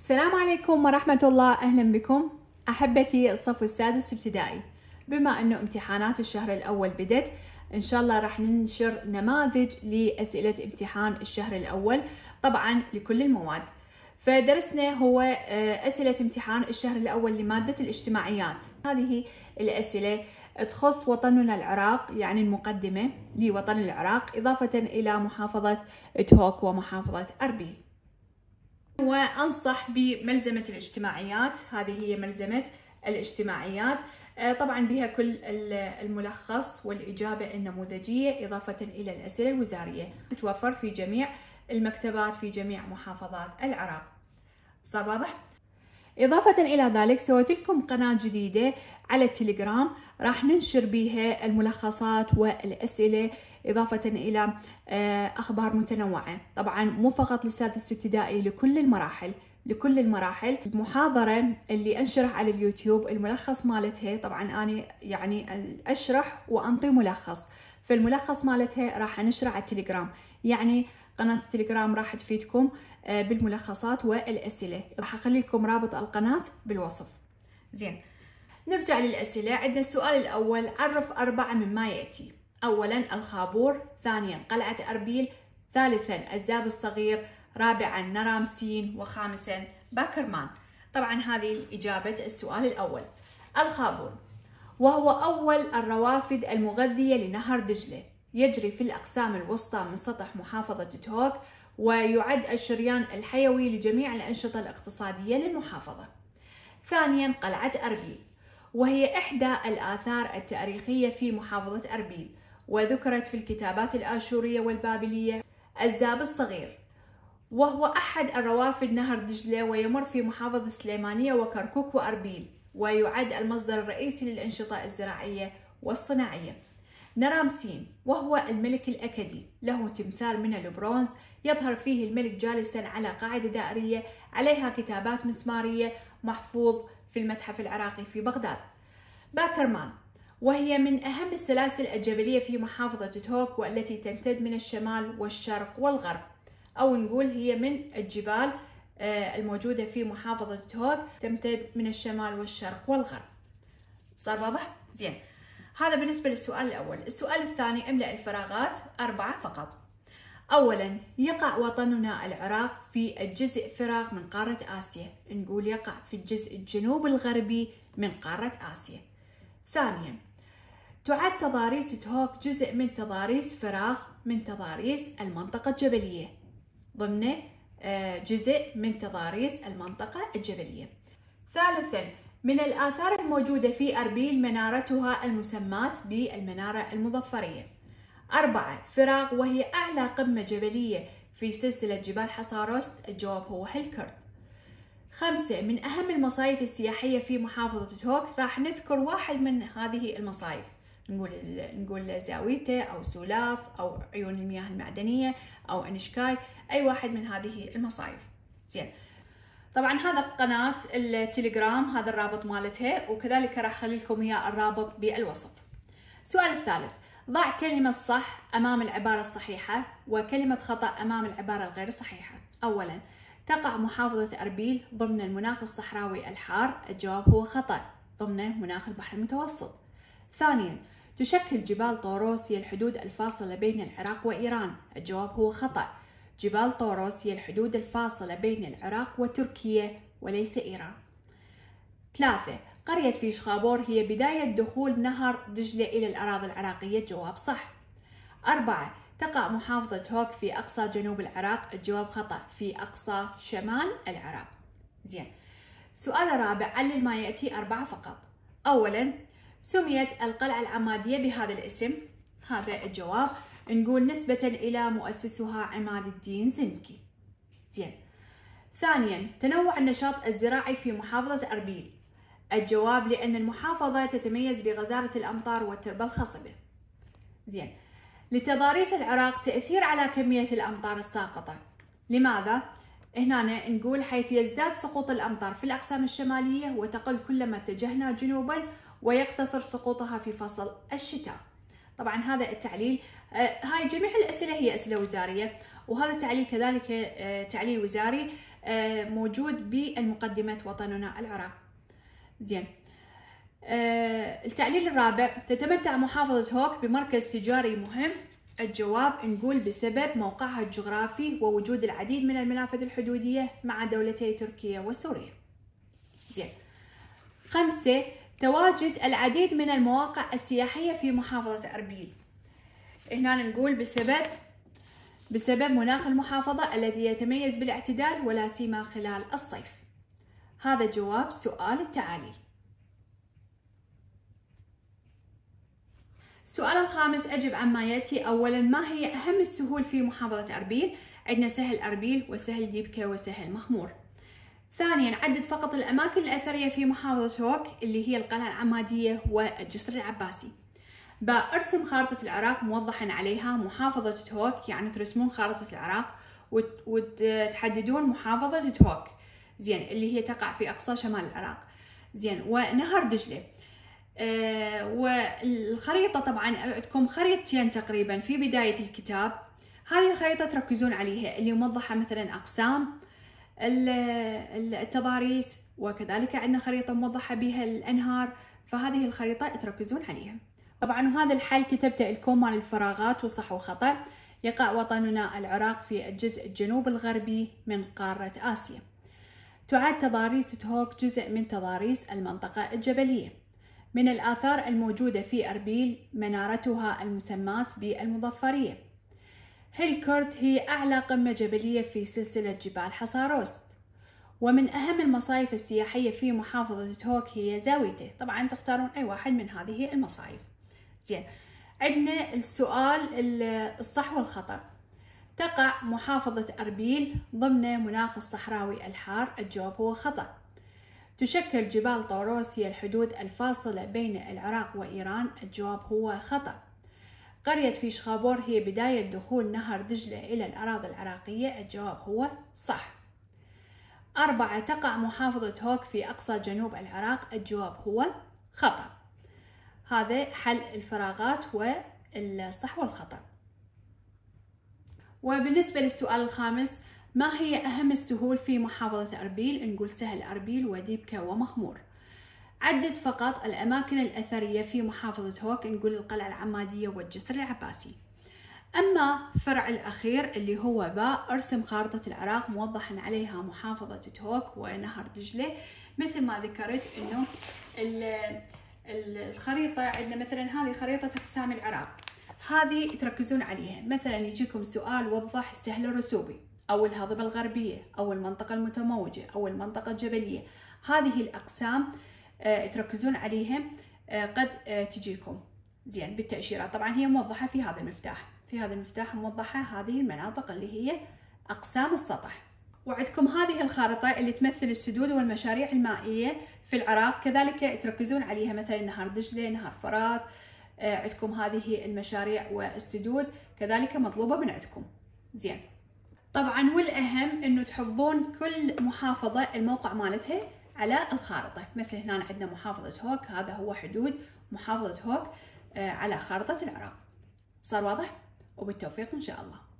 السلام عليكم ورحمة الله. أهلا بكم أحبتي الصف السادس ابتدائي. بما أنه امتحانات الشهر الأول بدت، إن شاء الله راح ننشر نماذج لأسئلة امتحان الشهر الأول طبعا لكل المواد. فدرسنا هو أسئلة امتحان الشهر الأول لمادة الاجتماعيات. هذه الأسئلة تخص وطننا العراق، يعني المقدمة لوطن العراق، إضافة إلى محافظة تهوك ومحافظة أربيل. وأنصح بملزمة الاجتماعيات، هذه هي ملزمة الاجتماعيات، طبعا بها كل الملخص والإجابة النموذجية إضافة إلى الأسئلة الوزارية، تتوفر في جميع المكتبات في جميع محافظات العراق. صار واضح؟ إضافة إلى ذلك سويت لكم قناة جديدة على التليجرام راح ننشر بها الملخصات والأسئلة إضافة إلى أخبار متنوعة، طبعا مو فقط للسادس ابتدائي، لكل المراحل. المحاضرة اللي أنشرح على اليوتيوب الملخص مالتها، طبعا أنا يعني أشرح وأنطي ملخص، فالملخص مالتها راح أنشره على التليجرام، يعني قناة التليجرام راح تفيدكم بالملخصات والأسئلة. راح أخلي لكم رابط القناة بالوصف. زين، نرجع للأسئلة. عندنا السؤال الأول: عرف 4 مما يأتي. أولا الخابور، ثانيا قلعة أربيل، ثالثا الزاب الصغير، رابعا نرامسين، وخامسا باكرمان. طبعا هذه إجابة السؤال الأول. الخابور وهو أول الروافد المغذية لنهر دجلة، يجري في الأقسام الوسطى من سطح محافظة تهوك، ويعد الشريان الحيوي لجميع الأنشطة الاقتصادية للمحافظة. ثانيا قلعة أربيل، وهي إحدى الآثار التاريخية في محافظة أربيل، وذكرت في الكتابات الآشورية والبابلية. الزاب الصغير وهو أحد الروافد نهر دجلة، ويمر في محافظة سليمانية وكركوك وأربيل، ويعد المصدر الرئيسي للأنشطة الزراعية والصناعية. نرامسين وهو الملك الأكدي، له تمثال من البرونز يظهر فيه الملك جالسا على قاعدة دائرية عليها كتابات مسمارية، محفوظ في المتحف العراقي في بغداد. باكرمان وهي من أهم السلاسل الجبلية في محافظة تهوك، والتي تمتد من الشمال والشرق والغرب، أو نقول هي من الجبال الموجودة في محافظة تهوك، تمتد من الشمال والشرق والغرب. صار واضح؟ زين، هذا بالنسبة للسؤال الأول. السؤال الثاني: املأ الفراغات، 4 فقط. أولا يقع وطننا العراق في الجزء فراغ من قارة آسيا، نقول يقع في الجزء الجنوب الغربي من قارة آسيا. ثانيا تعد تضاريس تهوك جزء من تضاريس فراغ من تضاريس المنطقة الجبلية، ضمن جزء من تضاريس المنطقة الجبلية. ثالثا من الآثار الموجودة في أربيل منارتها المسماة بالمنارة المظفرية. 4 فراغ وهي أعلى قمة جبلية في سلسلة جبال حصاروست، الجواب هو هلكرت. 5 من أهم المصايف السياحية في محافظة تهوك، راح نذكر واحد من هذه المصايف، نقول زاويته أو سولاف أو عيون المياه المعدنية أو أنشكاي، أي واحد من هذه المصايف. زين، طبعا هذا قناة التليجرام، هذا الرابط مالتها، وكذلك راح اخلي لكم اياه الرابط بالوصف. السؤال الثالث: ضع كلمة صح أمام العبارة الصحيحة وكلمة خطأ أمام العبارة الغير صحيحة. أولا تقع محافظة أربيل ضمن المناخ الصحراوي الحار، الجواب هو خطأ، ضمن مناخ البحر المتوسط. ثانيا تشكل جبال طوروس هي الحدود الفاصلة بين العراق وإيران، الجواب هو خطأ، جبال طوروس هي الحدود الفاصلة بين العراق وتركيا وليس إيران. 3 قرية فيشخابور هي بداية دخول نهر دجلة إلى الأراضي العراقية، الجواب صح. 4 تقع محافظة هوك في أقصى جنوب العراق، الجواب خطأ، في أقصى شمال العراق. زين، سؤال الرابع: علل ما يأتي، 4 فقط. أولا سميت القلعة العمادية بهذا الاسم، هذا الجواب، نقول نسبة إلى مؤسسها عماد الدين زنكي. زين. ثانيا تنوع النشاط الزراعي في محافظة أربيل، الجواب لأن المحافظة تتميز بغزارة الأمطار والتربة الخصبة. زين. لتضاريس العراق تأثير على كمية الأمطار الساقطة، لماذا؟ هنا نقول حيث يزداد سقوط الأمطار في الأقسام الشمالية وتقل كلما اتجهنا جنوبا، ويقتصر سقوطها في فصل الشتاء. طبعا هذا التعليل، هاي جميع الأسئلة هي أسئلة وزارية، وهذا التعليل كذلك تعليل وزاري موجود بالمقدمة وطننا العراق. زين. التعليل الرابع: تتمتع محافظة هوك بمركز تجاري مهم. الجواب نقول بسبب موقعها الجغرافي ووجود العديد من المنافذ الحدودية مع دولتي تركيا وسوريا. زين. 5: تواجد العديد من المواقع السياحية في محافظة أربيل. هنا نقول بسبب مناخ المحافظة الذي يتميز بالاعتدال ولا سيما خلال الصيف. هذا جواب سؤال التعاليل. السؤال الخامس: أجب عما يأتي. أولا، ما هي أهم السهول في محافظة أربيل؟ عندنا سهل أربيل وسهل ديبكا وسهل مخمور. ثانيا، عدد فقط الأماكن الأثرية في محافظة هوك اللي هي القلعة العمادية والجسر العباسي. ارسم خارطة العراق موضحا عليها محافظة هوك، يعني ترسمون خارطة العراق وتحددون محافظة هوك، زين، اللي هي تقع في أقصى شمال العراق. زين. ونهر دجلة. والخريطة طبعا عندكم خريطتين تقريبا في بداية الكتاب. هذه الخريطة تركزون عليها، اللي موضحة مثلا أقسام التضاريس، وكذلك عندنا خريطة موضحة بها الأنهار، فهذه الخريطة تركزون عليها. طبعا وهذا الحل كتبته لكم مال الفراغات والصح والخطأ. يقع وطننا العراق في الجزء الجنوب الغربي من قارة آسيا. تعد تضاريس هوك جزء من تضاريس المنطقة الجبلية. من الآثار الموجودة في أربيل منارتها المسماة بالمظفرية. هيلكورد هي أعلى قمة جبلية في سلسلة جبال حصاروست. ومن أهم المصايف السياحية في محافظة هوك هي زاويته. طبعا تختارون أي واحد من هذه المصايف. زين. عندنا السؤال الصح والخطأ. تقع محافظة أربيل ضمن مناخ الصحراوي الحار. الجواب هو خطأ. تشكل جبال طوروس هي الحدود الفاصلة بين العراق وإيران. الجواب هو خطأ. قرية فيشخابور هي بداية دخول نهر دجلة إلى الأراضي العراقية. الجواب هو صح. 4: تقع محافظة هوك في أقصى جنوب العراق. الجواب هو خطأ. هذا حل الفراغات والصح والخطأ. وبالنسبة للسؤال الخامس: ما هي أهم السهول في محافظة أربيل؟ نقول سهل أربيل وديبكا ومخمور. عدد فقط الأماكن الأثرية في محافظة هوك. نقول القلعة العمادية والجسر العباسي. أما فرع الأخير اللي هو باء، ارسم خارطة العراق موضحا عليها محافظة هوك ونهر دجلة. مثل ما ذكرت إنه الخريطة عندنا مثلا هذه خريطة أقسام العراق، هذه تركزون عليها. مثلا يجيكم سؤال وضح السهل الرسوبي أو الهضبة الغربية أو المنطقة المتموجة أو المنطقة الجبلية. هذه الأقسام تركزون عليها قد تجيكم زين بالتأشيرات. طبعا هي موضحة في هذا المفتاح، في هذا المفتاح موضحة هذه المناطق اللي هي أقسام السطح. وعندكم هذه الخارطة اللي تمثل السدود والمشاريع المائية في العراق، كذلك تركزون عليها مثلا نهر دجلة، نهر فرات. عندكم هذه المشاريع والسدود كذلك مطلوبة من عندكم. زين. طبعا والأهم إنه تحفظون كل محافظة الموقع مالتها على الخارطة. مثل هنا عندنا محافظة هوك، هذا هو حدود محافظة هوك على خارطة العراق. صار واضح؟ وبالتوفيق إن شاء الله.